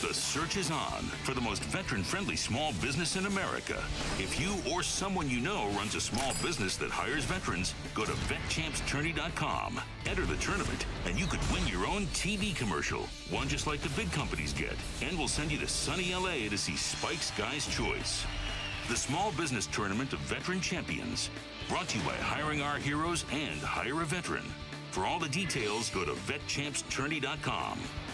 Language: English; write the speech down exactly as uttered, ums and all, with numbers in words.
The search is on for the most veteran-friendly small business in America. If you or someone you know runs a small business that hires veterans, go to vet champs tourney dot com. Enter the tournament, and you could win your own T V commercial, one just like the big companies get. And we'll send you to sunny L A to see Spike's Guy's Choice. The Small Business Tournament of Veteran Champions. Brought to you by Hiring Our Heroes and Hire a Veteran. For all the details, go to vet champs tourney dot com.